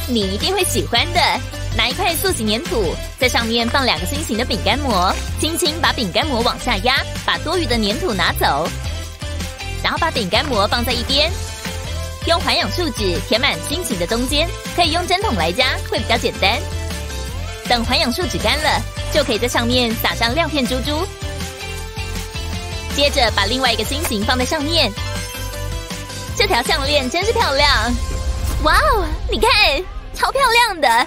你一定会喜欢的。拿一块塑形粘土，在上面放2个心形的饼干膜，轻轻把饼干膜往下压，把多余的粘土拿走，然后把饼干膜放在一边，用环氧树脂填满心形的中间，可以用针筒来加，会比较简单。等环氧树脂干了，就可以在上面撒上亮片珠珠，接着把另外一个心形放在上面。这条项链真是漂亮！哇哦，你看，超漂亮的！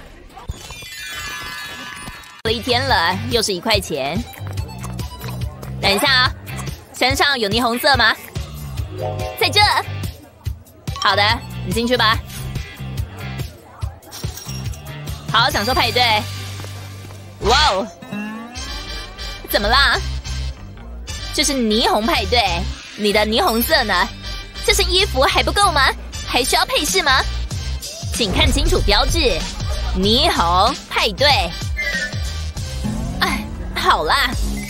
了一天了，又是1块钱。等一下啊，身上有霓虹色吗？在这。好的，你进去吧。好好享受派对。哇哦，怎么啦？这是霓虹派对，你的霓虹色呢？这身衣服还不够吗？还需要配饰吗？请看清楚标志，霓虹派对。哎，好啦。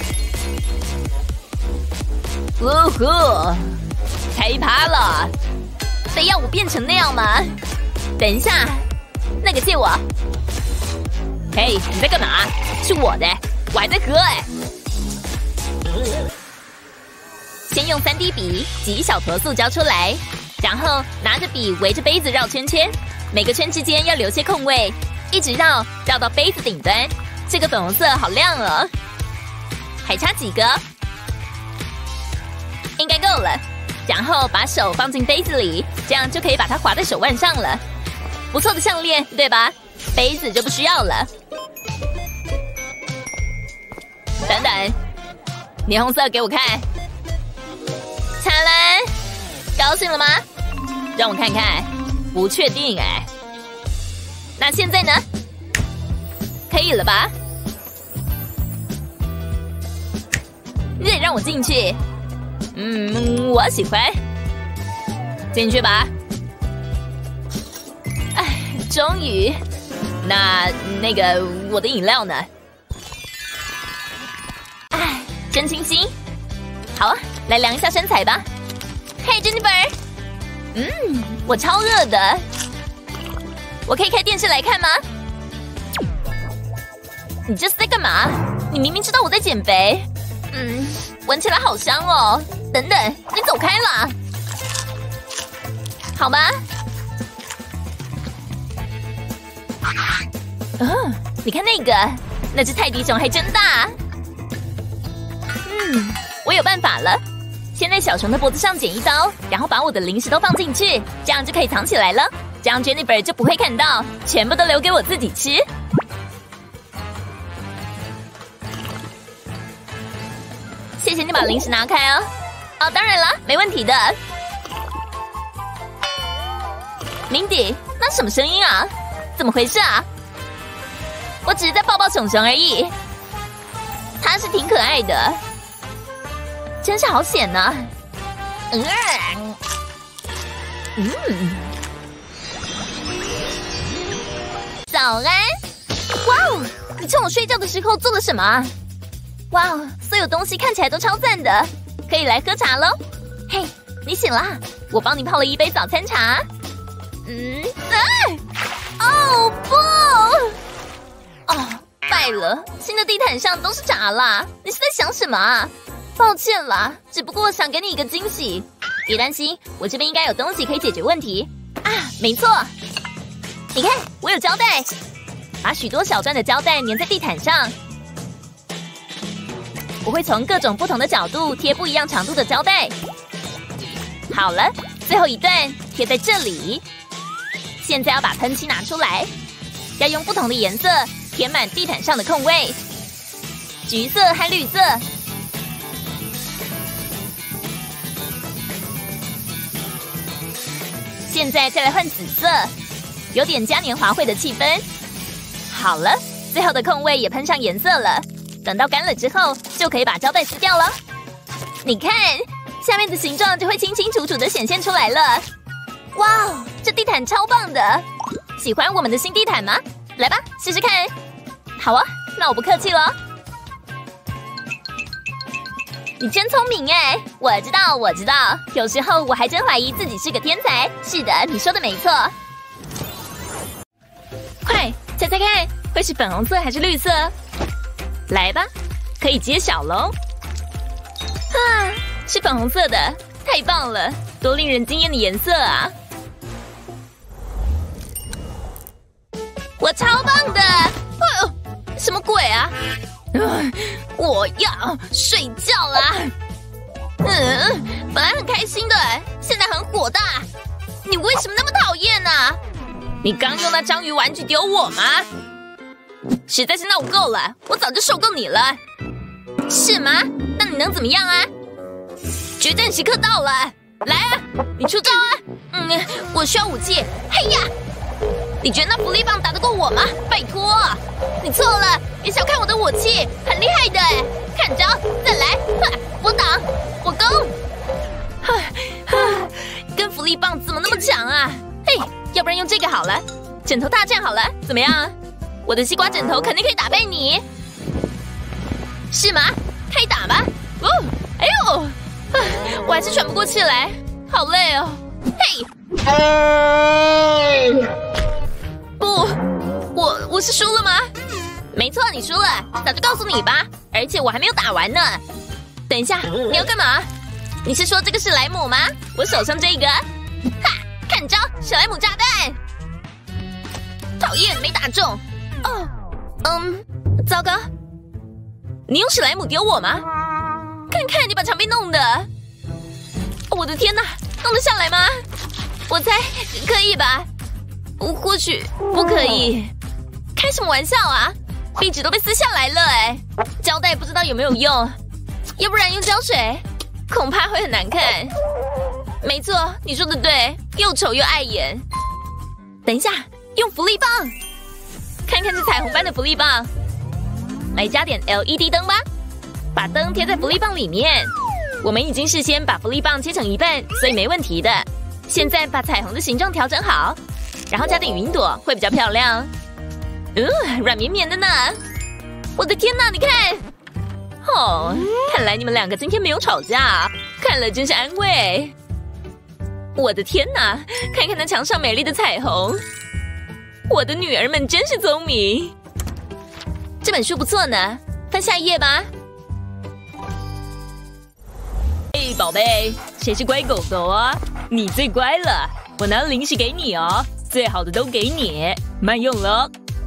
呜呼，开趴了！非要我变成那样吗？等一下，那个借我。嘿，你在干嘛？是我的，我还在喝哎。先用3D 笔挤一小坨塑胶出来，然后拿着笔围着杯子绕圈圈，每个圈之间要留些空位，一直绕到杯子顶端。这个粉红色好亮哦，还差几个？应该够了。然后把手放进杯子里，这样就可以把它划在手腕上了。不错的项链，对吧？杯子就不需要了。等等，霓虹色给我看。灿烂，高兴了吗？让我看看，不确定哎。那现在呢？可以了吧？你得让我进去。我喜欢。进去吧。哎，终于。那个，我的饮料呢？哎，真清新。好啊，来量一下身材吧。嘿 ，Jennifer， 我超热的。我可以开电视来看吗？你这是在干嘛？你明明知道我在减肥。闻起来好香哦。等等，你走开啦。好吧。你看那只泰迪熊还真大。我有办法了。先在小熊的脖子上剪一刀，然后把我的零食都放进去，这样就可以藏起来了。这样 Jennifer 就不会看到，全部都留给我自己吃。谢谢你把零食拿开哦。当然了，没问题的。Mindy， 那什么声音啊？怎么回事啊？我只是在抱抱熊熊而已。它是挺可爱的。真是好险呢。早安。哇哦，你趁我睡觉的时候做了什么？哇哦，所有东西看起来都超赞的，可以来喝茶喽。嘿，你醒啦？我帮你泡了一杯早餐茶。哦不！败了，新的地毯上都是茶啦！你是在想什么啊？抱歉啦，只不过想给你一个惊喜。别担心，我这边应该有东西可以解决问题。没错，你看，我有胶带，把许多小段的胶带粘在地毯上。我会从各种不同的角度贴不一样长度的胶带。好了，最后一段贴在这里。现在要把喷漆拿出来，要用不同的颜色填满地毯上的空位，橘色和绿色。现在再来换紫色，有点嘉年华会的气氛。好了，最后的空位也喷上颜色了。等到干了之后，就可以把胶带撕掉了。你看，下面的形状就会清清楚楚的显现出来了。哇哦，这地毯超棒的！喜欢我们的新地毯吗？来吧，试试看。好啊，那我不客气了。你真聪明哎！我知道，有时候我还真怀疑自己是个天才。是的，你说的没错。 猜猜看，会是粉红色还是绿色？来吧，可以揭晓喽！啊，是粉红色的，太棒了，多令人惊艳的颜色啊！我超棒的！哎呦，什么鬼啊？我要睡觉啦！本来很开心的，现在很火大。你为什么那么讨厌呢？你刚用那章鱼玩具丢我吗？实在是闹够了，我早就受够你了。是吗？那你能怎么样啊？决战时刻到了，来啊，你出招啊！我需要武器。嘿呀！你觉得那福利棒打得过我吗？拜托，你错了，别小看我的武器，很厉害的哎！看招，再来，我挡，我攻。跟福利棒怎么那么强啊？嘿，要不然用这个好了，枕头大战好了，怎么样？我的西瓜枕头肯定可以打败你，是吗？开打吧！哦，哎呦，我还是喘不过气来，好累哦。嘿，不，我是输了吗？没错，你输了，早就告诉你吧。而且我还没有打完呢。等一下，你要干嘛？你是说这个史莱姆吗？我手上这个，哈，看招，史莱姆炸弹！讨厌，没打中。哦，糟糕，你用史莱姆丢我吗？看看你把墙壁弄的，我的天哪，弄得下来吗？我猜可以吧，或许不可以。开什么玩笑啊！壁纸都被撕下来了哎，胶带不知道有没有用，要不然用胶水，恐怕会很难看。没错，你说的对，又丑又碍眼。等一下，用福利棒，看看这彩虹般的福利棒，来加点 LED 灯吧，把灯贴在福利棒里面。我们已经事先把福利棒切成一半，所以没问题的。现在把彩虹的形状调整好，然后加点云朵会比较漂亮。软绵绵的呢！我的天哪，你看！哦，看来你们两个今天没有吵架，看了真是安慰。我的天哪，看看那墙上美丽的彩虹，我的女儿们真是聪明。这本书不错呢，翻下一页吧。嘿，宝贝，谁是乖狗狗啊？你最乖了，我拿零食给你哦，最好的都给你，慢用了。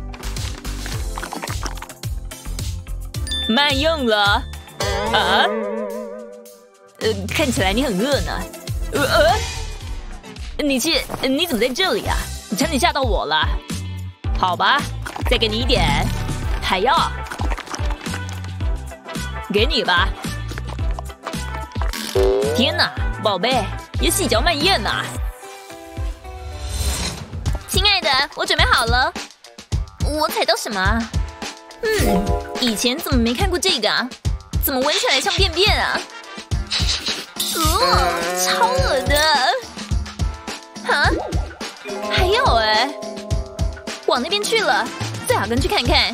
慢用了啊！看起来你很饿呢。你怎么在这里啊？你差点吓到我了。好吧，再给你一点。还要？给你吧。天哪，宝贝，也细嚼慢咽呐。亲爱的，我准备好了。我踩到什么啊？以前怎么没看过这个啊？怎么闻起来像便便啊？超恶的！啊？还有哎，往那边去了，最好跟去看看。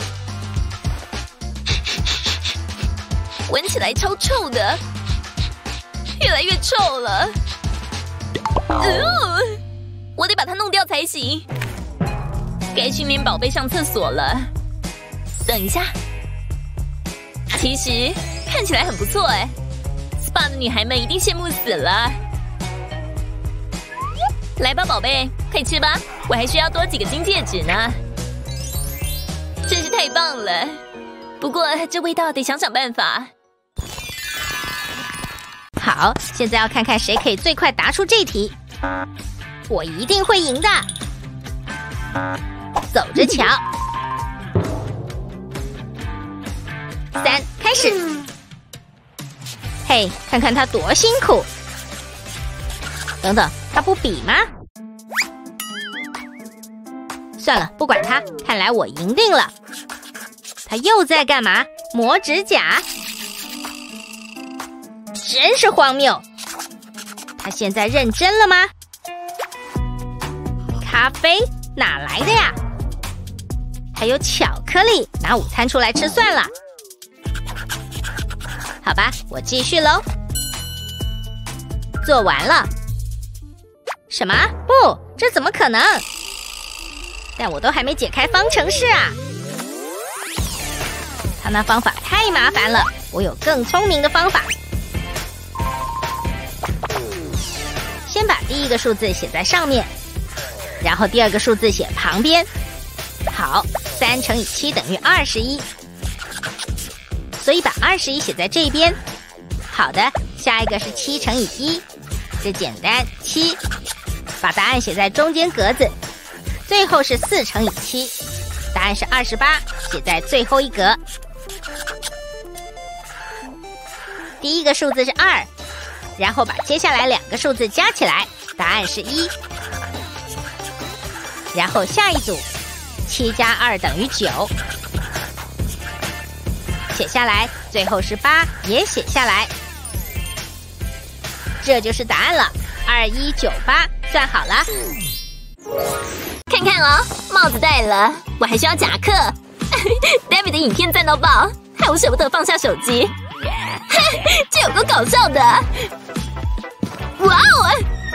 闻起来超臭的，越来越臭了。我得把它弄掉才行。该训练宝贝上厕所了。等一下，其实看起来很不错哎 ，SPA 的女孩们一定羡慕死了。来吧，宝贝，可以吃吧。我还需要多几个金戒指呢，真是太棒了。不过这味道得想想办法。 好，现在要看看谁可以最快答出这题。我一定会赢的，走着瞧。3，开始。嘿，看看他多辛苦。等等，他不比吗？算了，不管他，看来我赢定了。他又在干嘛？磨指甲？真是荒谬！他现在认真了吗？咖啡哪来的呀？还有巧克力，拿午餐出来吃算了。好吧，我继续喽。做完了。什么？不，这怎么可能？ 但我都还没解开方程式啊！他那方法太麻烦了，我有更聪明的方法。先把第一个数字写在上面，然后第二个数字写旁边。好，3乘以7等于21，所以把21写在这边。好的，下一个是7乘以1，这简单，7，把答案写在中间格子。最后是4乘以7，答案是28，写在最后一格。第一个数字是2，然后把接下来2个数字加起来，答案是1。然后下一组，7加2等于9，写下来，最后是8，也写下来。这就是答案了，2198，算好了。 看看哦，帽子戴了，我还需要夹克。David 的影片赞到爆，害我舍不得放下手机。这有个搞笑的！哇哦！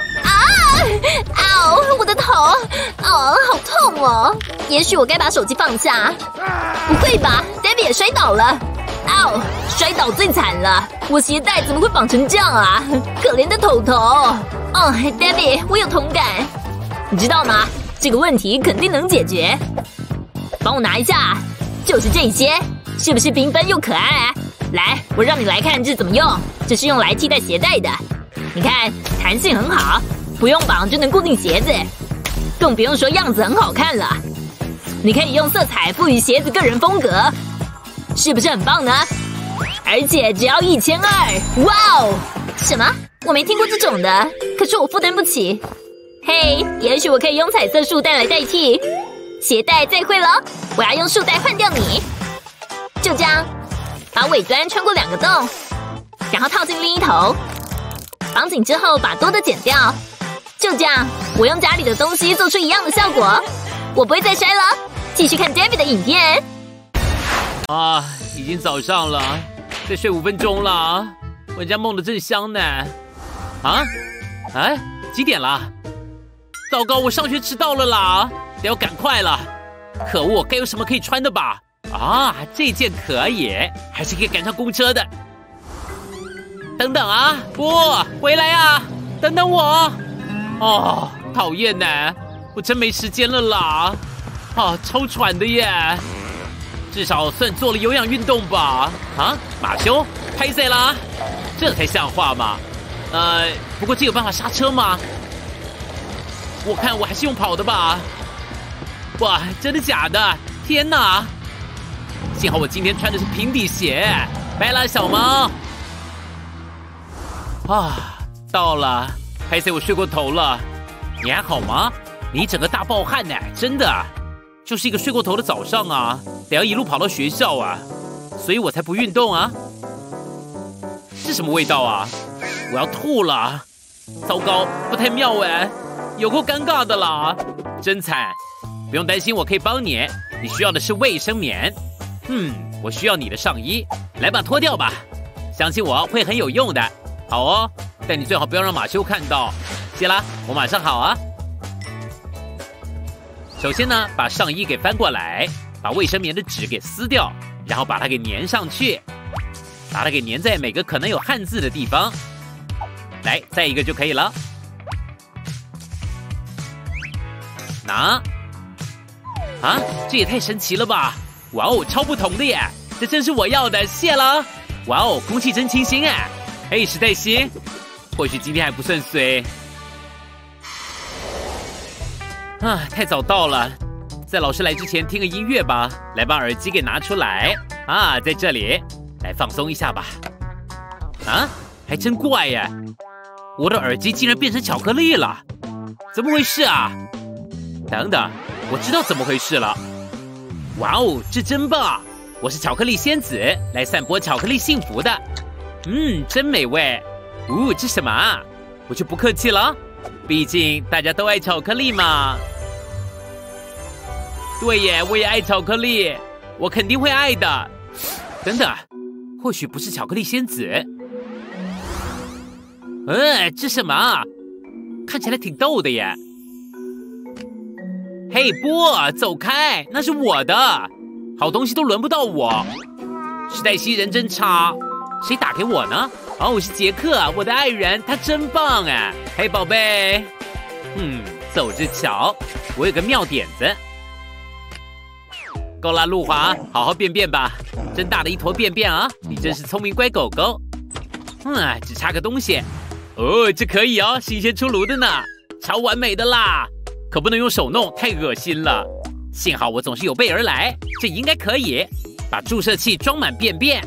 啊！我的头！好痛哦！也许我该把手机放下。不会吧 ？David 也摔倒了！摔倒最惨了！我鞋带怎么会绑成这样啊？可怜的头头！哦 ，David， 我有同感。你知道吗？这个问题肯定能解决。帮我拿一下，就是这些，是不是缤纷又可爱？来，我让你来看这怎么用。这是用来替代鞋带的。你看，弹性很好，不用绑就能固定鞋子，更不用说样子很好看了。你可以用色彩赋予鞋子个人风格，是不是很棒呢？而且只要1200！哇哦！什么？我没听过这种的，可是我负担不起。嘿，也许我可以用彩色束带来代替。鞋带再会了，我要用束带换掉你。就这样，把尾端穿过2个洞，然后套进另一头，绑紧之后把多的剪掉。就这样，我用家里的东西做出一样的效果。我不会再摔了。继续看 David 的影片。 已经早上了，再睡5分钟了。我家梦得正香呢。几点了？糟糕，我上学迟到了啦！得要赶快了。可恶，该有什么可以穿的吧？这件可以，还是可以赶上公车的。等等啊，不，回来啊！等等我。讨厌呢，我真没时间了啦。超喘的耶。至少算做了有氧运动吧。马修，拍谁啦？这才像话嘛。不过这有办法刹车吗？我看我还是用跑的吧。哇，真的假的？天哪！幸好我今天穿的是平底鞋。拜啦，小猫。到了。拍谁我睡过头了。你还好吗？你整个大暴汗呢，真的。就是一个睡过头的早上啊，得要一路跑到学校啊，所以我才不运动啊。这什么味道啊？我要吐了！糟糕，不太妙哎，有够尴尬的啦，真惨。不用担心，我可以帮你。你需要的是卫生棉。我需要你的上衣，来吧，脱掉吧。相信我会很有用的。好哦，但你最好不要让马修看到。谢啦，我马上好啊。首先呢，把上衣给翻过来，把卫生棉的纸给撕掉，然后把它给粘上去，把它给粘在每个可能有汉字的地方。来，再一个就可以了。拿。这也太神奇了吧！哇哦，超不同的耶！这真是我要的，谢了。哇哦，空气真清新哎！史黛西，或许今天还不算衰。太早到了，在老师来之前听个音乐吧。来，把耳机给拿出来。在这里，来放松一下吧。还真怪耶！我的耳机竟然变成巧克力了，怎么回事啊？等等，我知道怎么回事了。哇哦，这真棒！我是巧克力仙子，来散播巧克力幸福的。真美味。这什么啊？我就不客气了，毕竟大家都爱巧克力嘛。对耶，我也爱巧克力，我肯定会爱的。等等，或许不是巧克力仙子。这什么啊？看起来挺逗的耶。 嘿，波，走开，那是我的，好东西都轮不到我。史黛西人真差，谁打给我呢？哦，我是杰克，我的爱人，他真棒哎！嘿，宝贝，走着瞧，我有个妙点子。够啦，路华，好好便便吧，真大的一坨便便啊！你真是聪明乖狗狗。只差个东西。哦，这可以哦，新鲜出炉的呢，超完美的啦！可不能用手弄，太恶心了。幸好我总是有备而来，这应该可以。把注射器装满便便。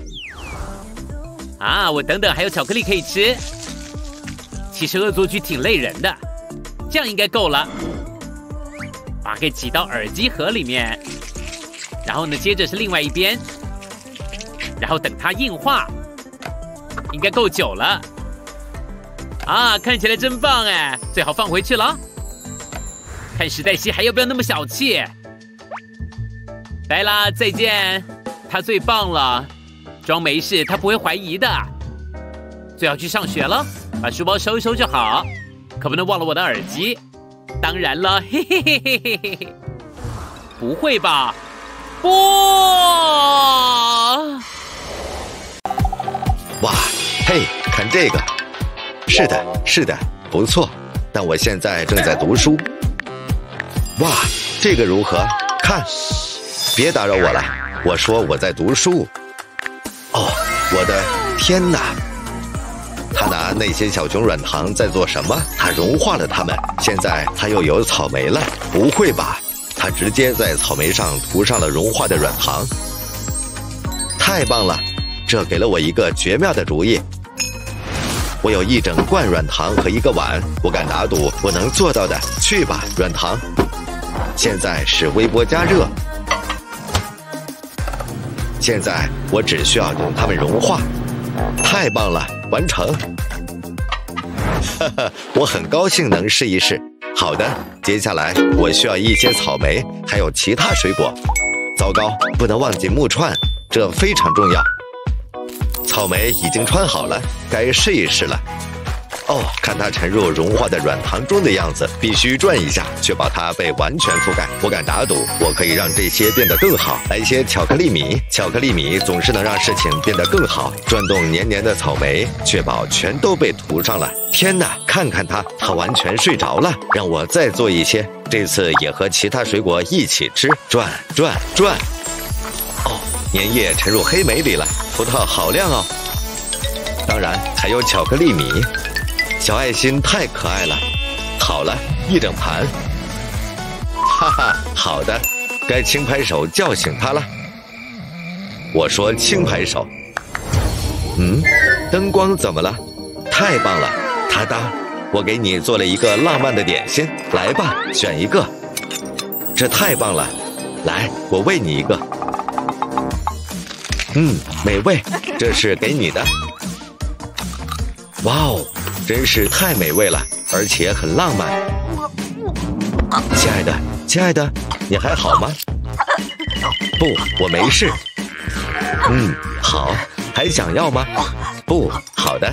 我等等还有巧克力可以吃。其实恶作剧挺累人的，这样应该够了。把它给挤到耳机盒里面，然后呢，接着是另外一边，然后等它硬化，应该够久了。看起来真棒哎，最好放回去了。看史黛西还要不要那么小气？拜啦，再见。他最棒了，装没事，他不会怀疑的。最好去上学了，把书包收一收就好，可不能忘了我的耳机。当然了，嘿嘿嘿嘿嘿嘿，不会吧？不！ 哇，嘿，看这个！是的，是的，不错。但我现在正在读书。哇，这个如何？看，别打扰我了。我说我在读书。哦，我的天哪！他拿那些小熊软糖在做什么？他融化了它们，现在他又有草莓了。不会吧？他直接在草莓上涂上了融化的软糖。太棒了！这给了我一个绝妙的主意。我有一整罐软糖和一个碗，我敢打赌我能做到的。去吧，软糖。现在是微波加热。现在我只需要等它们融化。太棒了，完成。哈哈，我很高兴能试一试。好的，接下来我需要一些草莓，还有其他水果。糟糕，不能忘记木串，这非常重要。草莓已经穿好了，该试一试了。哦，看它沉入融化的软糖中的样子，必须转一下，确保它被完全覆盖。我敢打赌，我可以让这些变得更好。来些巧克力米，巧克力米总是能让事情变得更好。转动黏黏的草莓，确保全都被涂上了。天哪，看看它，它完全睡着了。让我再做一些，这次也和其他水果一起吃。转转转。哦，粘液沉入黑莓里了，葡萄好亮哦。当然还有巧克力米。小爱心太可爱了，好了，一整盘。哈哈，好的，该轻拍手叫醒他了。我说轻拍手。灯光怎么了？太棒了，哒哒，我给你做了一个浪漫的点心，来吧，选一个。这太棒了，来，我喂你一个。美味，这是给你的。哇哦！真是太美味了，而且很浪漫。亲爱的，亲爱的，你还好吗？不，我没事。好，还想要吗？不，好的。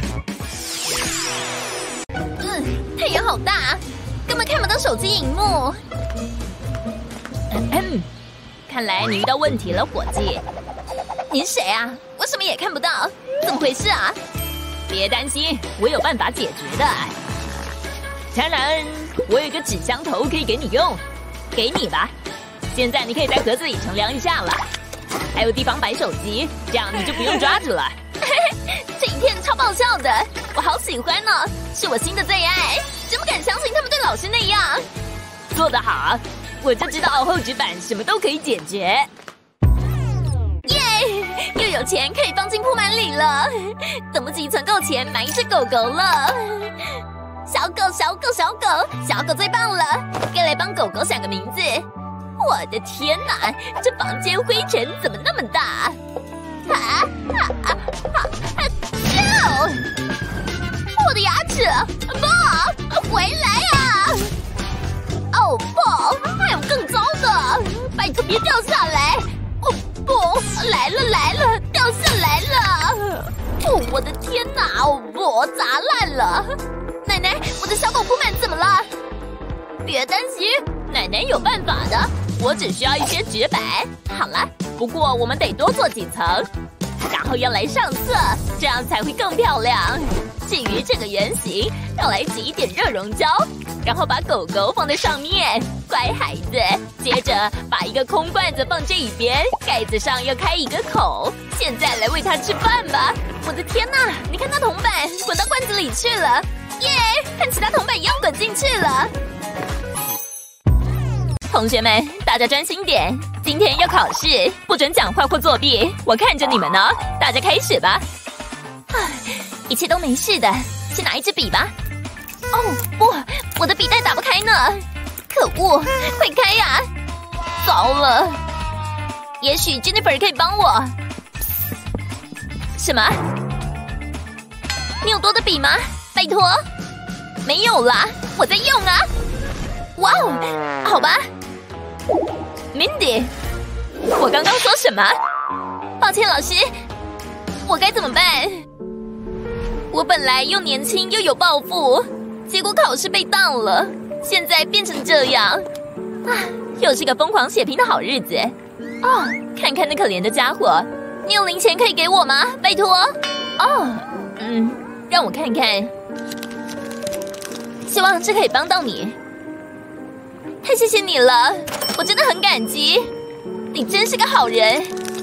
太阳好大，根本看不到手机荧幕。看来你遇到问题了，伙计。你是谁啊？我什么也看不到，怎么回事啊？别担心，我有办法解决的。当然，我有一个纸箱头可以给你用，给你吧。现在你可以在盒子里乘凉一下了，还有地方摆手机，这样你就不用抓住了。这影片超爆笑的，我好喜欢呢，是我新的最爱。真不敢相信他们对老师那样。做得好，我就知道厚纸板什么都可以解决。耶！又有钱可以放进铺满里了，等不及存够钱买一只狗狗了。小狗，小狗，小狗，小狗最棒了！该来帮狗狗想个名字。我的天哪，这房间灰尘怎么那么大？我的牙齿，不，回来啊！哦不，还有更糟的，拜托别掉下来！哦不，来了来了，掉下来了！哦，我的天哪！哦不，砸烂了！奶奶，我的小狗铺满怎么了？ 别担心，奶奶有办法的。我只需要一些纸板。好了，不过我们得多做几层，然后要来上色，这样才会更漂亮。至于这个圆形，要来挤一点热熔胶，然后把狗狗放在上面。乖孩子，接着把一个空罐子放这一边，盖子上要开一个口。现在来喂它吃饭吧。我的天哪，你看那铜板滚到罐子里去了，耶，和其他铜板一样滚进去了。同学们，大家专心点，今天要考试，不准讲话或作弊，我看着你们呢。大家开始吧。一切都没事的，先拿一支笔吧。哦不，我的笔袋打不开呢，可恶，快开呀！糟了，也许 Jennifer 可以帮我。什么？你有多的笔吗？拜托。没有啦，我在用啊。哇哦，好吧。Mindy， 我刚刚说什么？抱歉，老师，我该怎么办？我本来又年轻又有抱负，结果考试被当了，现在变成这样，又是个疯狂血拼的好日子。哦，看看那可怜的家伙，你有零钱可以给我吗？拜托。哦，让我看看，希望这可以帮到你。太谢谢你了，我真的很感激，你真是个好人。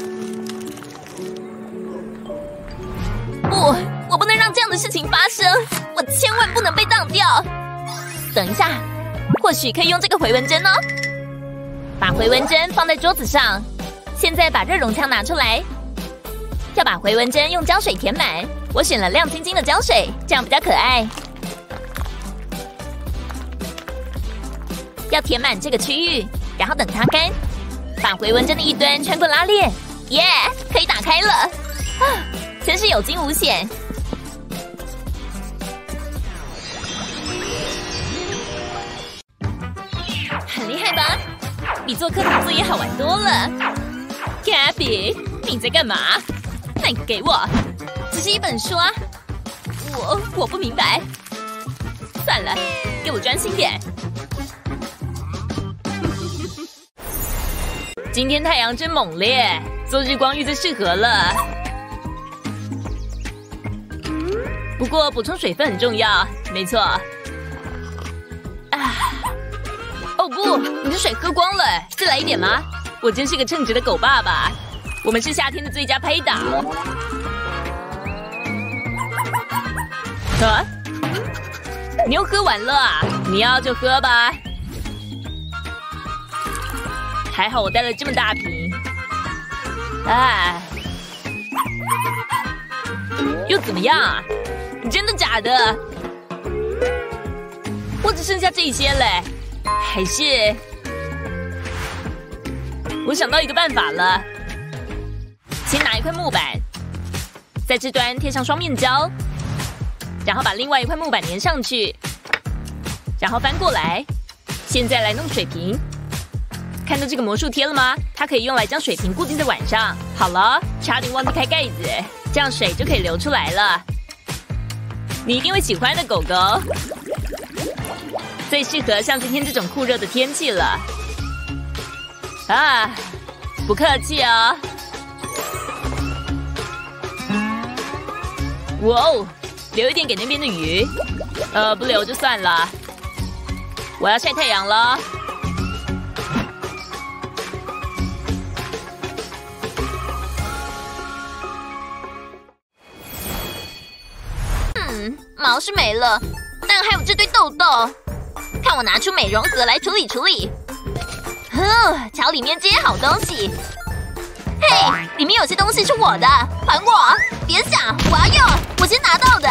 不，我不能让这样的事情发生，我千万不能被当掉。等一下，或许可以用这个回纹针哦。把回纹针放在桌子上，现在把热熔枪拿出来，要把回纹针用胶水填满。我选了亮晶晶的胶水，这样比较可爱。要填满这个区域，然后等它干。把回纹针的一端穿过拉链，耶，可以打开了。啊，真是有惊无险。很厉害吧？比做课堂作业好玩多了。Gabby， 你在干嘛？那你给我，只是一本书啊。我不明白。算了，给我专心点。今天太阳真猛烈，做日光浴最适合了。不过补充水分很重要，没错。哦不，你的水喝光了，再来一点吗？我真是个称职的狗爸爸。我们是夏天的最佳拍档。你又喝完了啊？你要就喝吧。还好我带了这么大瓶。又怎么样啊？真的假的？我只剩下这些嘞，还是……我想到一个办法了。先拿一块木板，在这端贴上双面胶，然后把另外一块木板粘上去，然后翻过来。现在来弄水瓶。看到这个魔术贴了吗？它可以用来将水瓶固定在碗上。好了，差点忘记开盖子，这样水就可以流出来了。你一定会喜欢的，狗狗。最适合像今天这种酷热的天气了。不客气哦。哇哦，留一点给那边的鱼。不留就算了。我要晒太阳了。毛是没了，但还有这堆痘痘。看我拿出美容盒来处理处理。瞧里面这些好东西。嘿，里面有些东西是我的，还我！别想，我要用，我先拿到的。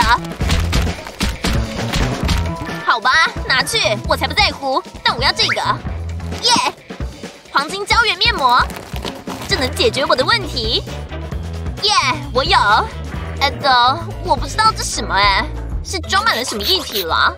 好吧，拿去，我才不在乎。但我要这个，耶！黄金胶原面膜，这能解决我的问题。耶，我有。我不知道这什么是装满了什么液体了？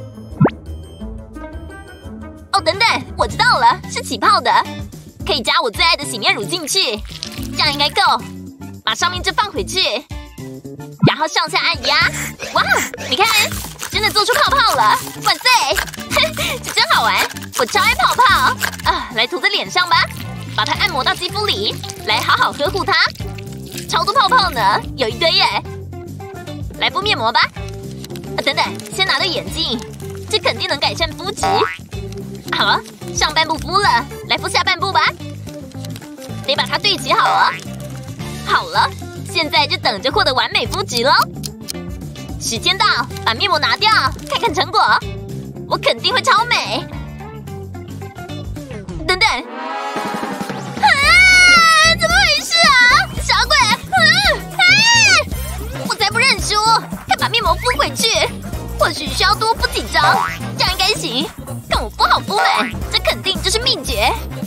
哦，等等，我知道了，是起泡的，可以加我最爱的洗面乳进去，这样应该够。把上面这放回去，然后上下按压。哇，你看， 真的做出泡泡了！万岁！这真好玩，我超爱泡泡啊！来涂在脸上吧，把它按摩到肌肤里，来好好呵护它。超多泡泡呢，有一堆耶！来敷面膜吧。等等，先拿对眼镜，这肯定能改善肤质。好了，上半部敷了，来敷下半部吧。得把它对齐好了。好了，现在就等着获得完美肤质喽。时间到，把面膜拿掉，看看成果。我肯定会超美。等等，啊！怎么回事啊？小鬼！我才不认输！快把面膜敷回去。或许需要多敷几张，这样应该行。但我不好敷美，这肯定就是秘诀。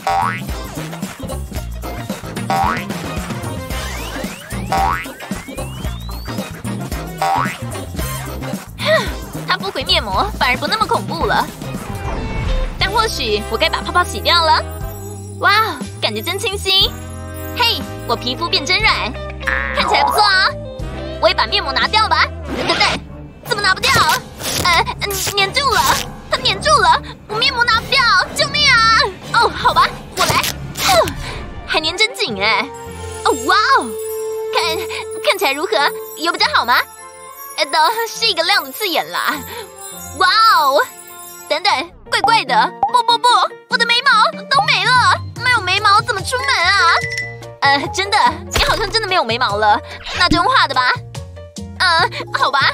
它敷回面膜反而不那么恐怖了。但或许我该把泡泡洗掉了。哇，感觉真清新。嘿，我皮肤变真软，看起来不错啊。我也把面膜拿掉吧。等等，怎么拿不掉？粘住了，它粘住了，我面膜拿不掉，救命啊！哦，好吧，我来。还粘真紧哎。哦，哇哦，看起来如何？有比较好吗？都是一个亮的刺眼啦。哇哦，等等，怪怪的。不，我的眉毛都没了，没有眉毛怎么出门啊？真的，你好像真的没有眉毛了，那就用画的吧。好吧。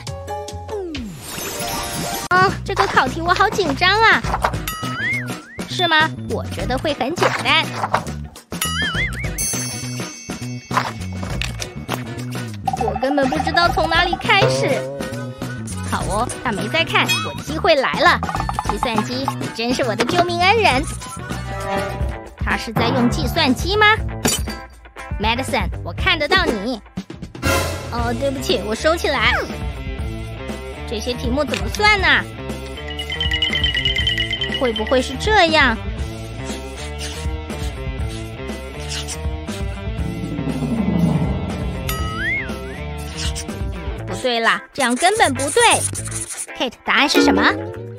这个考题我好紧张啊。是吗？我觉得会很简单。我根本不知道从哪里开始。好哦，他没在看，我机会来了。计算机，你真是我的救命恩人。他是在用计算机吗 ？Madison， 我看得到你。哦，对不起，我收起来。这些题目怎么算呢？会不会是这样？不对啦，这样根本不对。Kate， 答案是什么？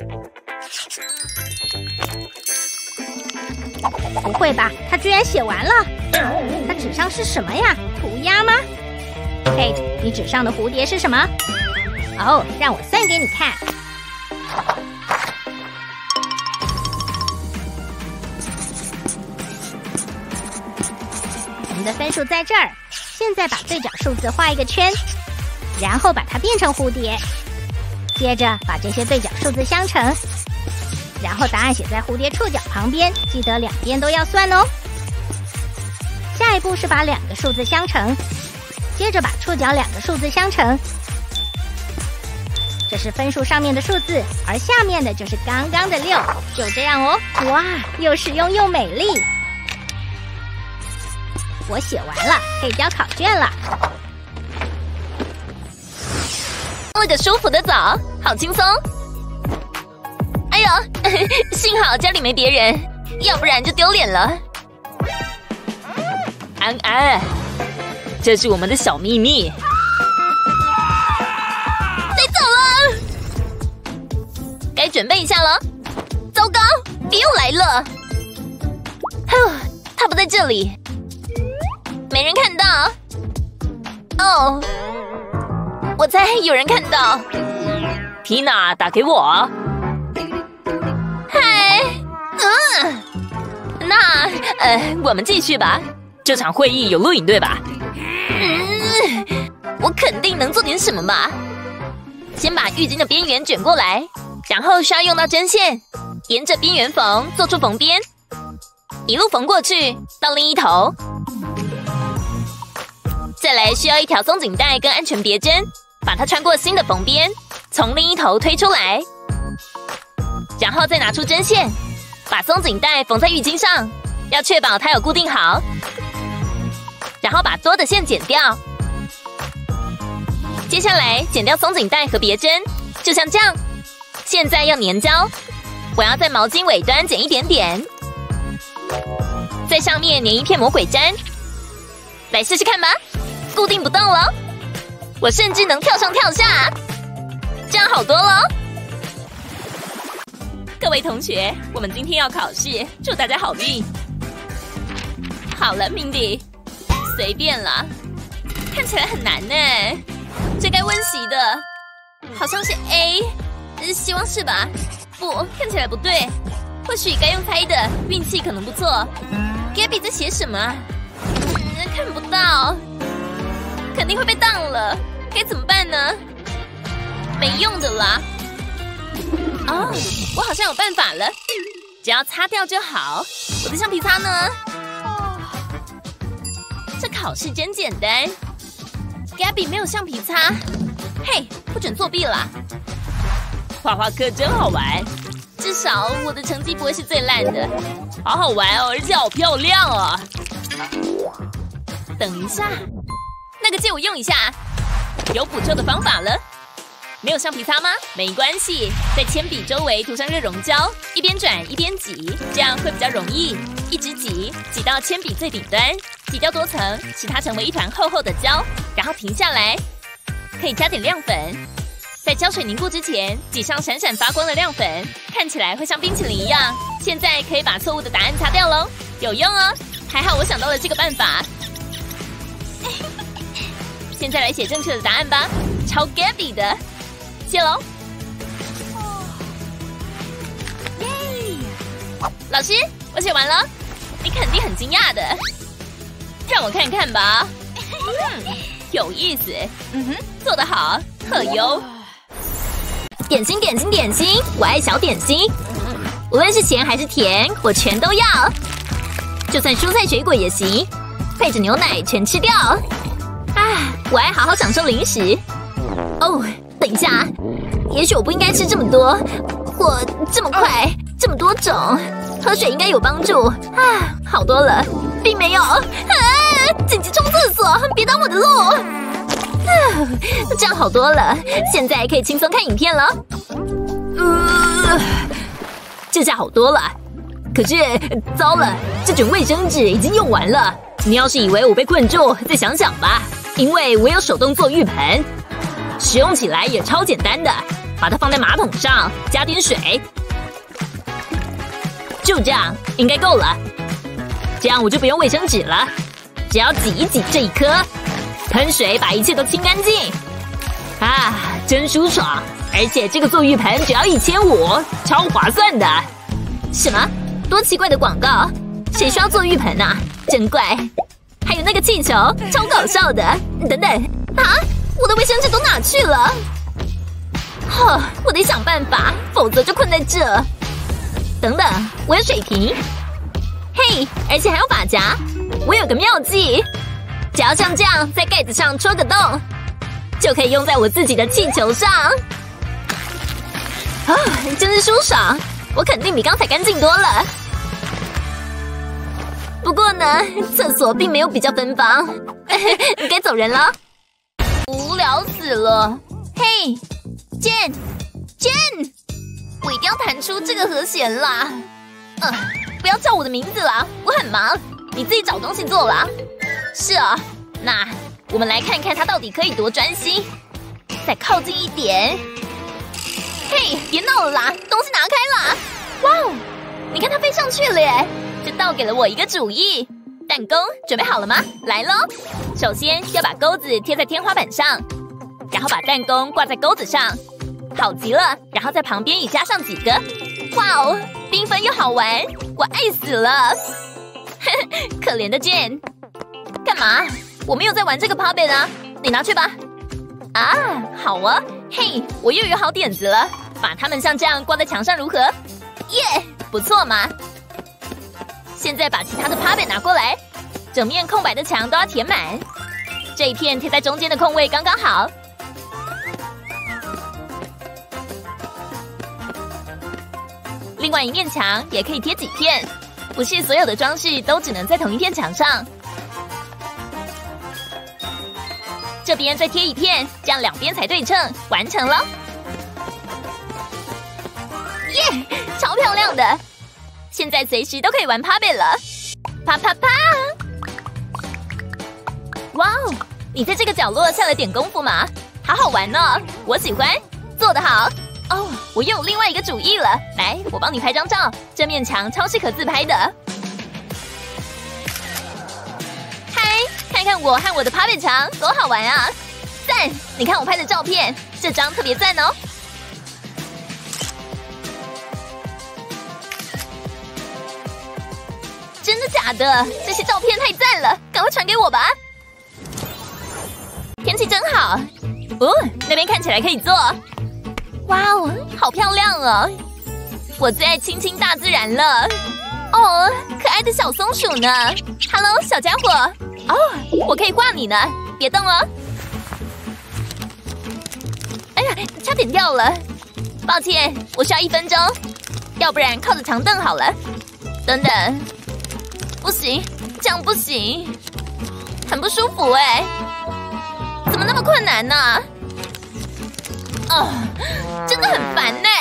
不会吧，他居然写完了。他纸上是什么呀？涂鸦吗 ？Kate， 你纸上的蝴蝶是什么？哦，让我算给你看。我们的分数在这儿。现在把对角数字画一个圈，然后把它变成蝴蝶。接着把这些对角数字相乘，然后答案写在蝴蝶触角旁边，记得两边都要算哦。下一步是把两个数字相乘，接着把触角两个数字相乘。这是分数上面的数字，而下面的就是刚刚的6，就这样哦。哇，又实用又美丽。我写完了，可以交考卷了。 冲了个舒服的澡，好轻松。哎呦，幸好家里没别人，要不然就丢脸了。安安，这是我们的小秘密。得走了，该准备一下了。糟糕，别又来了。他不在这里，没人看到。哦，我猜有人看到。Tina 打给我。嗨，那我们继续吧。这场会议有录影对吧？我肯定能做点什么吧。先把浴巾的边缘卷过来，然后需要用到针线，沿着边缘缝，做出缝边，一路缝过去到另一头。再来需要一条松紧带跟安全别针，把它穿过新的缝边，从另一头推出来，然后再拿出针线，把松紧带缝在浴巾上，要确保它有固定好。然后把多的线剪掉。接下来剪掉松紧带和别针，就像这样。现在要粘胶，我要在毛巾尾端剪一点点，在上面粘一片魔鬼毡。来试试看吧，固定不动了，我甚至能跳上跳下，这样好多了。 各位同学，我们今天要考试，祝大家好运。好了 ，Mindy， 随便啦，看起来很难呢。这该温习的，好像是 A， 希望是吧？不，看起来不对，或许该用猜的，运气可能不错。Gabby 在写什么啊？看不到，肯定会被当了，该怎么办呢？没用的啦。哦，我好像有办法了，只要擦掉就好。我的橡皮擦呢？这考试真简单。Gabby 没有橡皮擦，嘿，不准作弊啦！画画课真好玩，至少我的成绩不会是最烂的。好好玩哦，而且好漂亮哦。等一下，那个借我用一下，有补救的方法了。没有橡皮擦吗？没关系，在铅笔周围涂上热熔胶，一边转一边挤，这样会比较容易。一直挤，挤到铅笔最顶端，挤掉多层，使它成为一团厚厚的胶，然后停下来。可以加点亮粉，在胶水凝固之前，挤上闪闪发光的亮粉，看起来会像冰淇淋一样。现在可以把错误的答案擦掉喽，有用哦！还好我想到了这个办法。现在来写正确的答案吧，抄 Gabby 的。谢喽！耶！老师，我写完了，你肯定很惊讶的。让我看看吧。有意思。做得好，特优。点心，点心，点心，我爱小点心。无论是咸还是甜，我全都要。就算蔬菜水果也行，配着牛奶全吃掉。啊，我爱好好享受零食。哦。等一下，也许我不应该吃这么多，或这么快，这么多种。喝水应该有帮助啊，好多了，并没有。啊！紧急冲厕所，别挡我的路。这样好多了，现在可以轻松看影片了。这下好多了，可是糟了，这卷卫生纸已经用完了。你要是以为我被困住，再想想吧，因为我有手动做浴盆。使用起来也超简单的，把它放在马桶上，加点水，就这样应该够了。这样我就不用卫生纸了，只要挤一挤这一颗，喷水把一切都清干净。啊，真舒爽！而且这个做浴盆只要1500，超划算的。什么？多奇怪的广告！谁需要做浴盆啊？真怪！还有那个气球，超搞笑的。等等，啊！我的卫生纸都哪去了？我得想办法，否则就困在这。等等，我有水瓶。嘿，而且还有发夹。我有个妙计，只要像这样在盖子上戳个洞，就可以用在我自己的气球上。啊，真是舒爽！我肯定比刚才干净多了。不过呢，厕所并没有比较芬芳。该走人了。无聊死了！嘿，健，我一定要弹出这个和弦啦！不要叫我的名字啦，我很忙，你自己找东西做啦。是啊，那我们来看看他到底可以多专心。再靠近一点。嘿，别闹了啦，东西拿开啦！哇哦，你看他飞上去了耶！这倒给了我一个主意。弹弓准备好了吗？来咯！首先要把钩子贴在天花板上，然后把弹弓挂在钩子上，好极了。然后在旁边也加上几个。哇哦，缤纷又好玩，我爱死了！可怜的Jen，干嘛？我没有在玩这个 puppet 啊，你拿去吧。啊，好啊，嘿，我又有好点子了，把它们像这样挂在墙上如何？耶，不错嘛。现在把其他的 puppet 拿过来，整面空白的墙都要填满。这一片贴在中间的空位刚刚好。另外一面墙也可以贴几片，不是所有的装饰都只能在同一片墙上。这边再贴一片，这样两边才对称，完成了。耶，超漂亮的！现在随时都可以玩 puppet 了，啪啪啪！哇哦，你在这个角落下了点功夫吗？好好玩哦，我喜欢，做得好。 哦，我又有另外一个主意了。来，我帮你拍张照，这面墙超适合自拍的。嗨，看看我和我的趴背墙多好玩啊！赞！你看我拍的照片，这张特别赞哦。真的假的？这些照片太赞了，赶快传给我吧！天气真好，那边看起来可以坐。哇哦，好漂亮哦！我最爱亲近大自然了。哦，可爱的小松鼠呢 ？Hello， 小家伙。哦，我可以画你呢，别动哦。哎呀，差点掉了，抱歉，我需要1分钟，要不然靠着长凳好了。等等。不行，这样不行，很不舒服哎！怎么那么困难呢？真的很烦呢。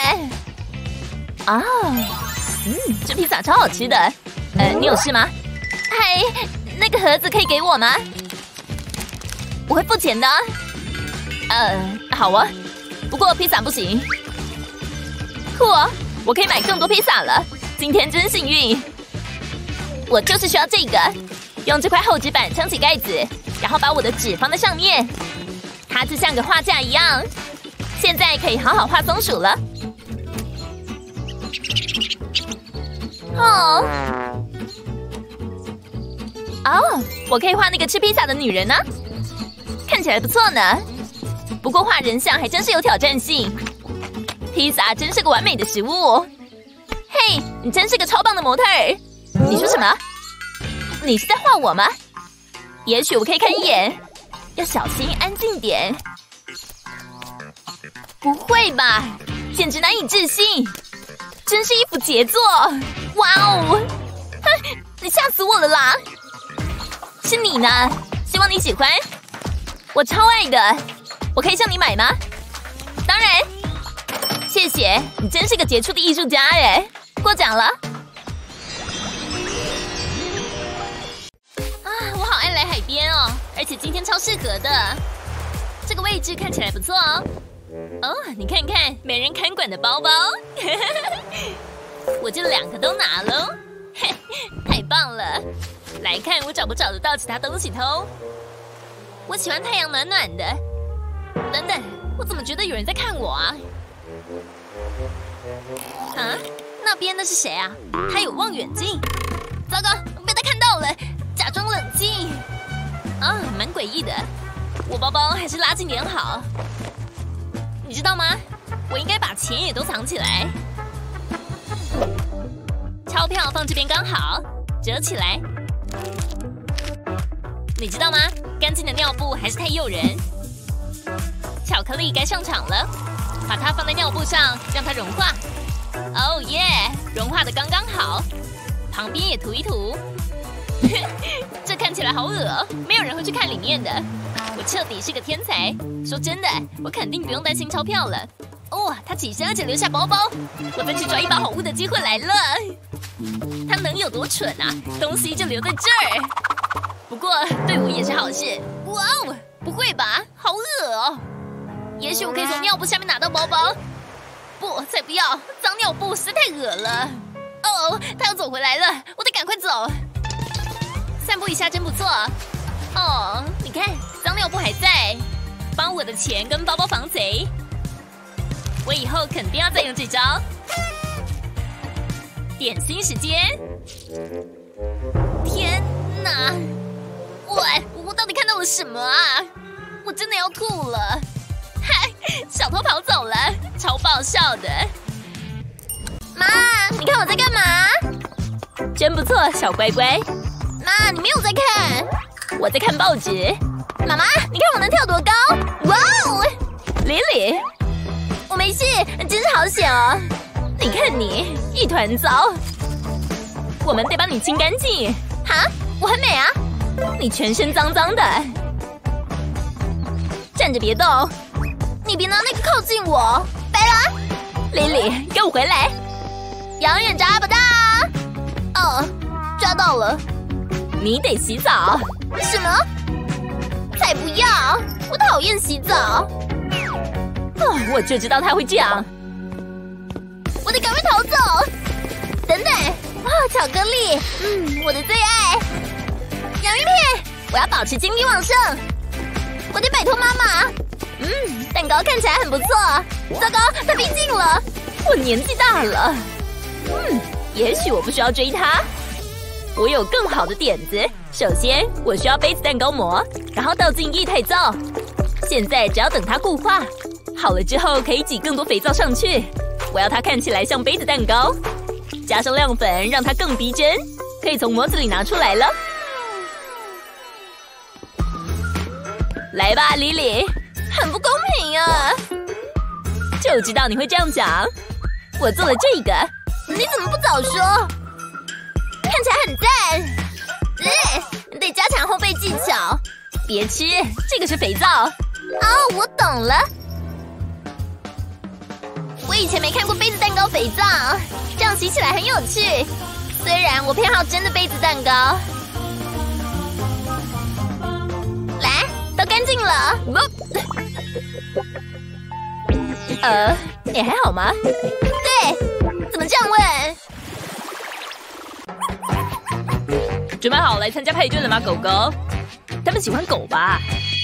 这披萨超好吃的。你有事吗？嗨，那个盒子可以给我吗？我会付钱的。好啊，不过披萨不行。酷哦，我可以买更多披萨了，今天真幸运。我就是需要这个，用这块厚纸板撑起盖子，然后把我的纸放在上面，它就像个画架一样。现在可以好好画松鼠了。我可以画那个吃披萨的女人呢，看起来不错呢。不过画人像还真是有挑战性。披萨真是个完美的食物。嘿，你真是个超棒的模特儿。你说什么？你是在画我吗？也许我可以看一眼，要小心，安静点。不会吧，简直难以置信，真是一幅杰作！哇哦，你吓死我了啦！是你呢，希望你喜欢，我超爱的，我可以向你买吗？当然，谢谢，你真是个杰出的艺术家哎，过奖了。我好爱来海边哦，而且今天超适合的。这个位置看起来不错哦。你看看没人看管的包包，我就2个都拿喽，太棒了！来看我找不找得到其他东西偷。我喜欢太阳暖暖的。等等，我怎么觉得有人在看我啊？那边的是谁啊？他有望远镜。糟糕，被他看到了。假装冷静，蛮诡异的。我包包还是拉近点好。你知道吗？我应该把钱也都藏起来。钞票放这边刚好，折起来。你知道吗？干净的尿布还是太诱人。巧克力该上场了，把它放在尿布上，让它融化。哦耶，融化的刚刚好。旁边也涂一涂。这看起来好恶，没有人会去看里面的。我彻底是个天才。说真的，我肯定不用担心钞票了。他起身而且留下包包，我再去抓一把好物的机会来了。他能有多蠢啊？东西就留在这儿。不过对我也是好事。哇哦，不会吧？好恶哦！也许我可以从尿布下面拿到包包。不，才不要！脏尿布实在太恶了。他又走回来了，我得赶快走。散步一下真不错。你看，脏尿布还在，帮我的钱跟包包防贼。我以后肯定要再用这招。点心时间。天哪！我到底看到了什么啊？我真的要吐了。嗨，小偷跑走了，超爆笑的。妈，你看我在干嘛？真不错，小乖乖。妈，你没有在看？我在看报纸。妈妈，你看我能跳多高？哇哦！莉莉，我没事，真是好险哦。你看你一团糟，我们得把你清干净。哈，我很美啊。你全身脏脏的，站着别动。你别拿那个靠近我，拜啦！莉莉，给我回来！永远抓不到。抓到了。你得洗澡。什么？才不要！我讨厌洗澡。我就知道他会这样。 走！等等，哇，巧克力，我的最爱。洋芋片，我要保持精力旺盛。我得摆脱妈妈。蛋糕看起来很不错。糟糕，他逼近了。 我年纪大了。也许我不需要追他。我有更好的点子。首先，我需要杯子蛋糕模，然后倒进液态皂。现在只要等它固化，好了之后可以挤更多肥皂上去。我要它看起来像杯子蛋糕，加上亮粉让它更逼真，可以从模子里拿出来了。来吧，莉莉。 很不公平啊！ 就知道你会这样讲。我做了这个， 你怎么不早说？看起来很赞。得加强烘焙技巧。 别吃，这个是肥皂。 哦，我懂了。我以前没看过杯子蛋糕肥皂，这样洗起来很有趣。虽然我偏好真的杯子蛋糕。来，都干净了。 你还好吗？ 对，怎么这样问？准备好来参加派对了吗，狗狗？他们喜欢狗吧？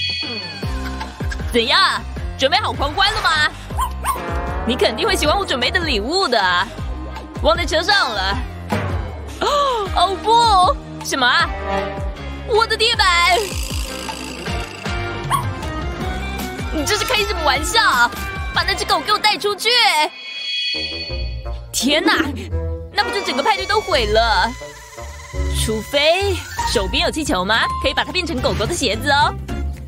怎样？准备好狂欢了吗？你肯定会喜欢我准备的礼物的。忘在车上了。哦不！什么啊？我的地板！你这是开什么玩笑？把那只狗给我带出去！天哪，那不就整个派对都毁了？除非手边有气球吗？可以把它变成狗狗的鞋子哦。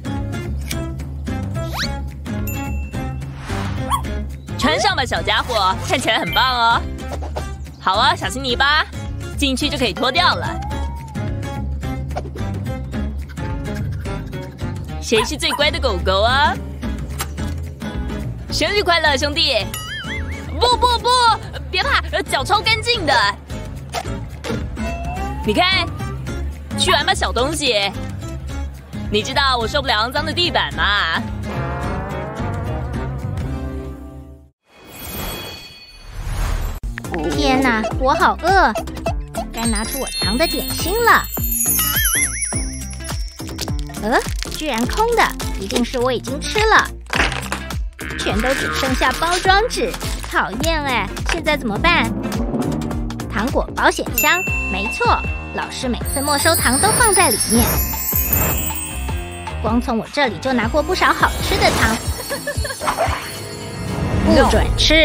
穿上吧，小家伙，看起来很棒哦。好啊，小心泥巴，进去就可以脱掉了。谁是最乖的狗狗啊？生日快乐，兄弟！不，别怕，脚超干净的。你看，去玩吧，小东西。你知道我受不了肮脏的地板吗？ 天哪，我好饿，该拿出我藏的点心了。居然空的，一定是我已经吃了。全都只剩下包装纸，讨厌哎！现在怎么办？糖果保险箱，没错，老师每次没收糖都放在里面。光从我这里就拿过不少好吃的糖，不准吃。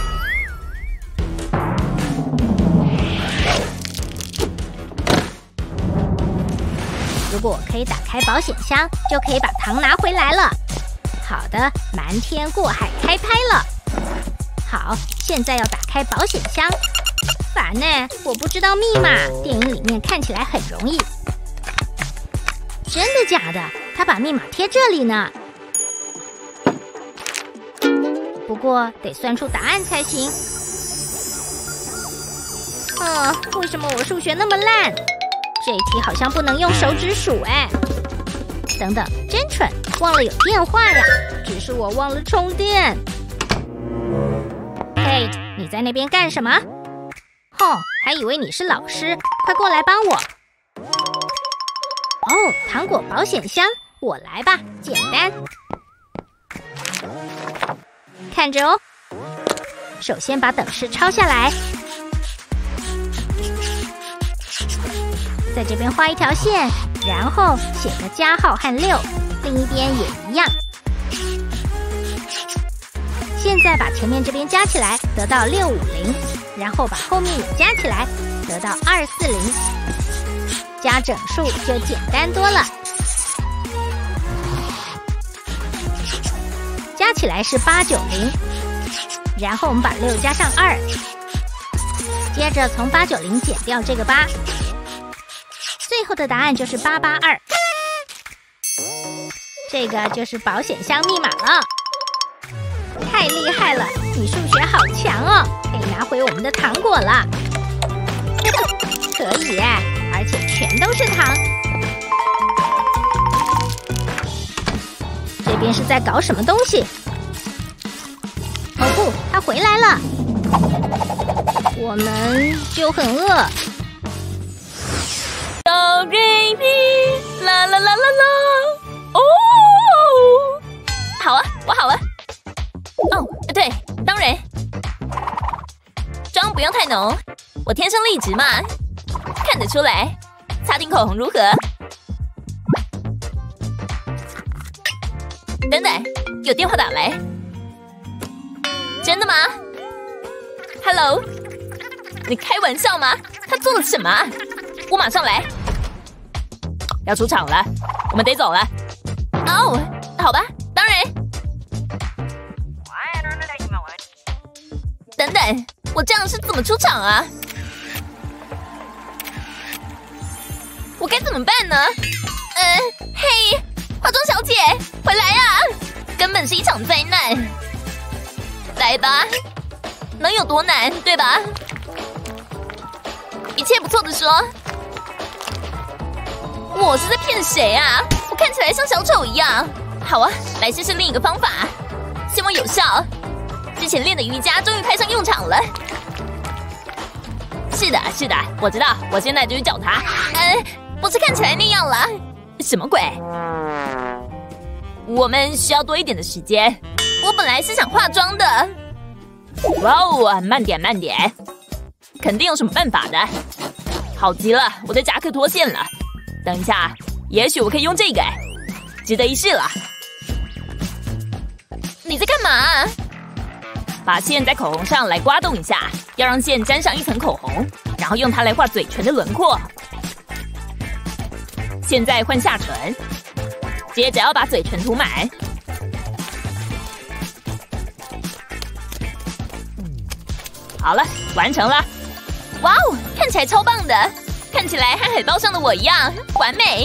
如果我可以打开保险箱，就可以把糖拿回来了。好的，瞒天过海开拍了。好，现在要打开保险箱。烦呢，我不知道密码。电影里面看起来很容易。真的假的？他把密码贴这里呢。不过得算出答案才行。为什么我数学那么烂？这一题好像不能用手指数哎。等等，真蠢，忘了有电话呀！只是我忘了充电。嘿，你在那边干什么？还以为你是老师，快过来帮我。糖果保险箱，我来吧，简单。看着哦。首先把等式抄下来，在这边画一条线，然后写个加号和6，另一边也一样。现在把前面这边加起来，得到650，然后把后面也加起来，得到240。加整数就简单多了。加起来是890，然后我们把6加上2，接着从890减掉这个8，最后的答案就是882。这个就是保险箱密码了。太厉害了，你数学好强哦，可以拿回我们的糖果了。可以耶，而且全都是糖。这边是在搞什么东西？哦不，他回来了。 我们就很饿。 哆瑞咪，啦啦啦啦啦，哦，好啊，我好了。哦，对，当然，妆不用太浓，我天生丽质嘛，看得出来。擦点口红如何？等等，有电话打来。真的吗 ？Hello， 你开玩笑吗？他做了什么？我马上来。要出场了，我们得走了。哦，好吧，当然。等等，我这样是怎么出场啊？我该怎么办呢？嘿，化妆小姐，回来啊！根本是一场灾难。来吧，能有多难，对吧？一切不错的说。我是在骗谁啊？我看起来像小丑一样。好啊，来试试另一个方法，希望有效。之前练的瑜伽终于派上用场了。是的，是的，我知道，我现在就去找他。不是看起来那样了。什么鬼？我们需要多一点的时间。我本来是想化妆的。哇哦，慢点慢点，肯定有什么办法的。好极了，我的夹克脱线了。等一下，也许我可以用这个，值得一试了。你在干嘛？把线在口红上来刮动一下，要让线沾上一层口红，然后用它来画嘴唇的轮廓。现在换下唇，接着要把嘴唇涂满。好了，完成了。哇哦，看起来超棒的，看起来和海报上的我一样完美。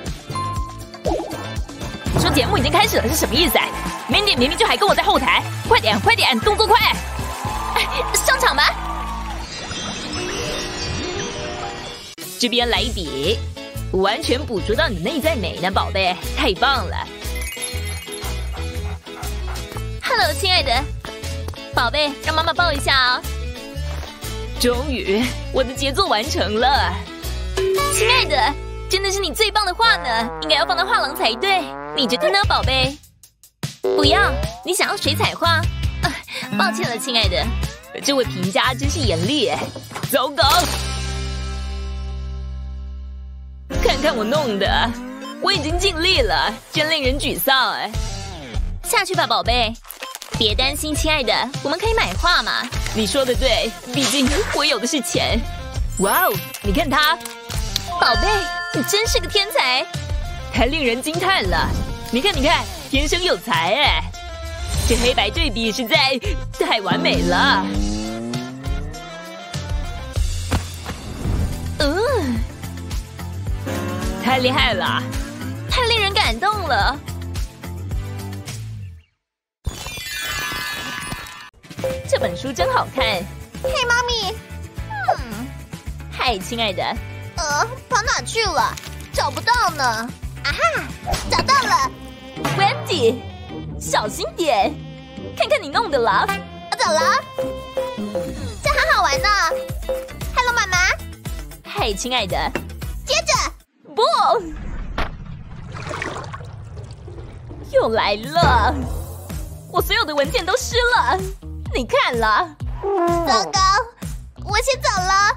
你说节目已经开始了是什么意思？Mindy 明明就还跟我在后台，快点快点，动作快！上场吧。这边来一笔，完全捕捉到你内在美呢，宝贝，太棒了。Hello， 亲爱的宝贝，让妈妈抱一下哦。终于，我的杰作完成了。亲爱的，真的是你最棒的画呢，应该要放到画廊才对。你觉得呢，宝贝？不要，你想要水彩画？抱歉了，亲爱的，这位评价真是严厉。糟糕！看看我弄的，我已经尽力了，真令人沮丧哎。下去吧，宝贝。别担心，亲爱的，我们可以买画嘛。你说的对，毕竟我有的是钱。哇哦，你看他，宝贝，你真是个天才，太令人惊叹了。你看，你看，天生有才哎！这黑白对比实在太完美了。太厉害了，太令人感动了。这本书真好看。 嘿，妈咪。 嗨，亲爱的。 跑哪去了？找不到呢。啊哈，找到了。 Wendy， 小心点，看看你弄的了。 走了。这很好玩呢。Hello， 妈妈。 嗨，亲爱的。 接着。 不，又来了！我所有的文件都湿了，你看了？ 糟糕，我先走了。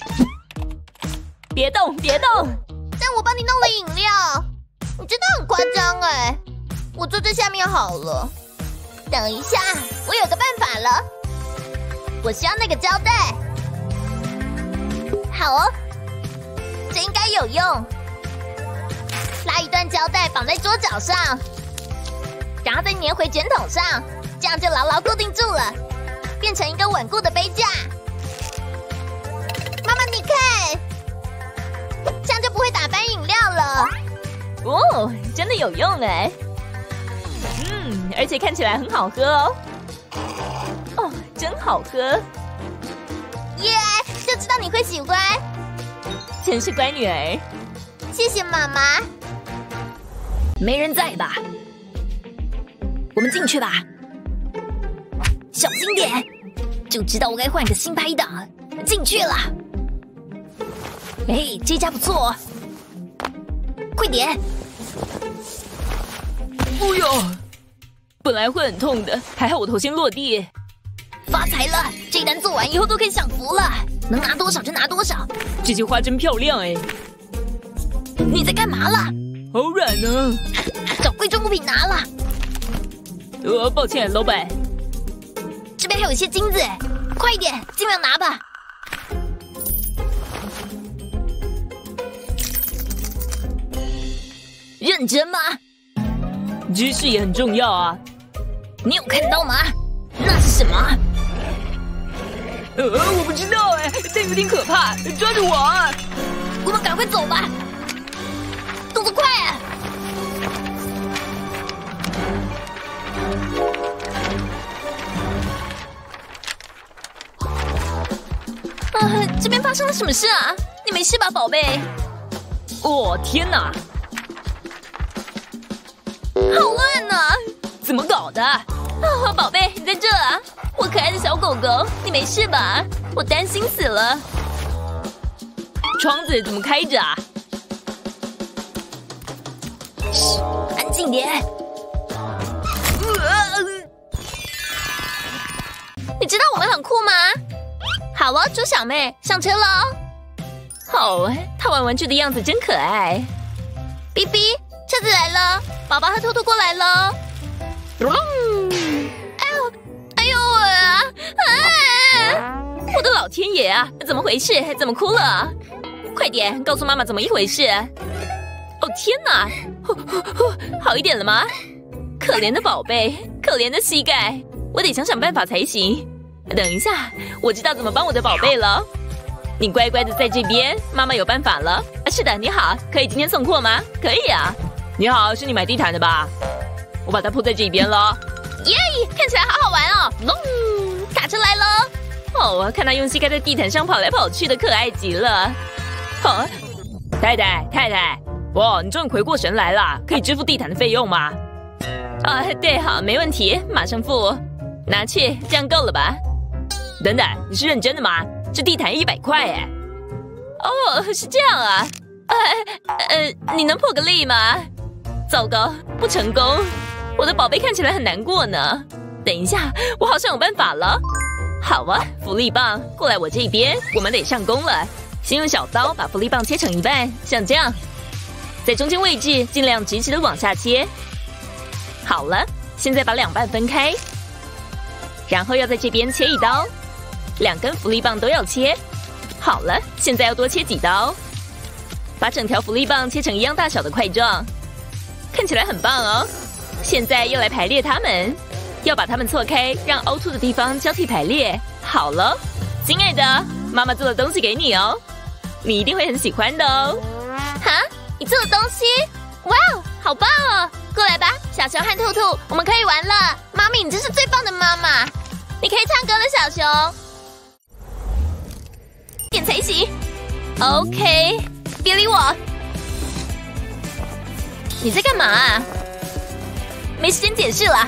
别动，别动！ 但我帮你弄了饮料，你真的很夸张哎！我坐这下面好了。等一下，我有个办法了。我需要那个胶带。好哦，这应该有用。拉一段胶带绑在桌角上，然后再粘回卷筒上，这样就牢牢固定住了，变成一个稳固的杯架。妈妈，你看，这样就不会打翻饮料了。 哦，真的有用哎！而且看起来很好喝哦。哦，真好喝！ 耶，就知道你会喜欢。 真是乖女儿。 谢谢妈妈。 没人在吧？我们进去吧。小心点，就知道我该换个新拍档。 进去了。哎，这家不错，快点！ 哎呦，本来会很痛的，还好我头先落地。 发财了！这单做完以后都可以享福了，能拿多少就拿多少。 这些花真漂亮哎！ 你在干嘛啦？ 好软呢。 找贵重物品拿了。 抱歉，老板。 这边还有一些金子，快一点，尽量拿吧。认真吗？ 知识也很重要啊。 你有看到吗？那是什么？ 我不知道哎，但有点可怕，抓着我啊！ 我们赶快走吧，动作快啊！这边发生了什么事啊？你没事吧，宝贝？ 哦，天哪！ 好乱啊！ 怎么搞的？ 宝贝，你在这啊！我可爱的小狗狗，你没事吧？我担心死了。 窗子怎么开着啊？ 嘘，安静点。你知道我们很酷吗？好哦，猪小妹，上车喽！ 哦，它玩玩具的样子真可爱。 哔哔，车子来了，宝宝和兔兔过来喽！哎呦我啊！ 我的老天爷啊！怎么回事？怎么哭了？快点告诉妈妈怎么一回事！哦天哪！好一点了吗？可怜的宝贝，可怜的膝盖，我得想想办法才行。等一下，我知道怎么帮我的宝贝了。你乖乖的在这边，妈妈有办法了。是的，你好，可以今天送货吗？可以啊。你好，是你买地毯的吧？我把它铺在这边了。 耶，看起来好好玩哦！卡车来了。 我看他用膝盖在地毯上跑来跑去的，可爱极了。太太，哇，你终于回过神来了，可以支付地毯的费用吗？对，好，没问题，马上付。拿去，这样够了吧？等等，你是认真的吗？这地毯100块哎！哦，是这样啊。你能破个例吗？糟糕，不成功。我的宝贝看起来很难过呢。等一下，我好像有办法了。好啊，福利棒，过来我这边，我们得上工了。先用小刀把福利棒切成一半，像这样，在中间位置尽量直直的往下切。好了，现在把两半分开，然后要在这边切一刀，2根福利棒都要切。好了，现在要多切几刀，把整条福利棒切成一样大小的块状，看起来很棒哦。现在又来排列它们，要把它们错开，让凹凸的地方交替排列。好了，亲爱的，妈妈做的东西给你哦，你一定会很喜欢的哦。 哈，你做的东西？哇哦，好棒哦！过来吧，小熊和兔兔，我们可以玩了。妈咪，你真是最棒的妈妈！你可以唱歌了，小熊。点才行。OK， 别理我。你在干嘛啊？没时间解释了。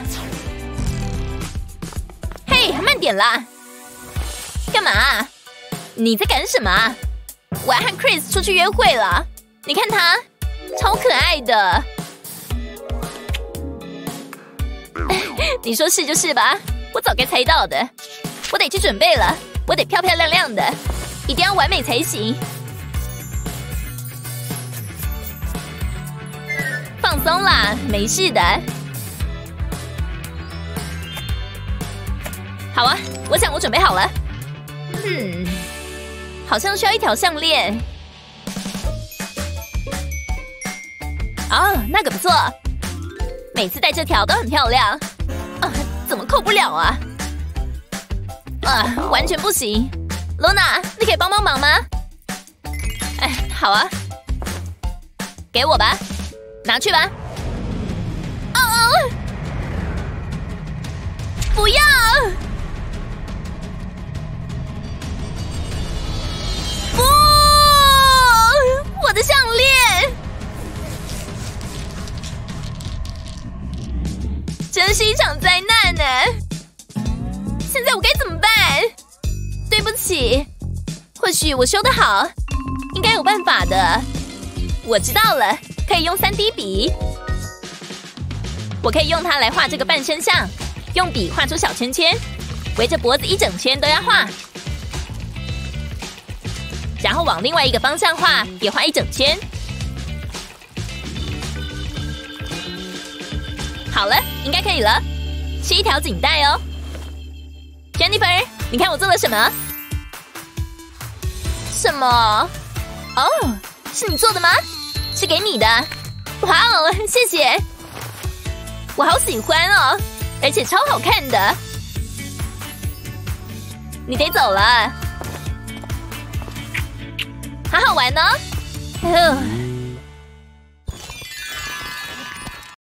嘿，慢点啦！干嘛啊？你在赶什么啊？我要和 Chris 出去约会了。你看他，超可爱的。你说是就是吧，我早该猜到的。我得去准备了，我得漂漂亮亮的，一定要完美才行。放松啦，没事的。好啊，我想我准备好了。好像需要一条项链。那个不错，每次戴这条都很漂亮。怎么扣不了啊？完全不行。Luna， 你可以帮帮忙吗？好啊，给我吧，拿去吧。不要！不，我的项链！真是一场灾难呢！现在我该怎么办？对不起， 或许我修得好，应该有办法的。我知道了，可以用3D 笔。我可以用它来画这个半身像，用笔画出小圈圈，围着脖子一整圈都要画。然后往另外一个方向画，也画一整圈。好了，应该可以了。是一条颈带哦。Jennifer， 你看我做了什么？什么？哦，是你做的吗？是给你的。哇哦，谢谢。我好喜欢哦，而且超好看的。你得走了。好好玩哦。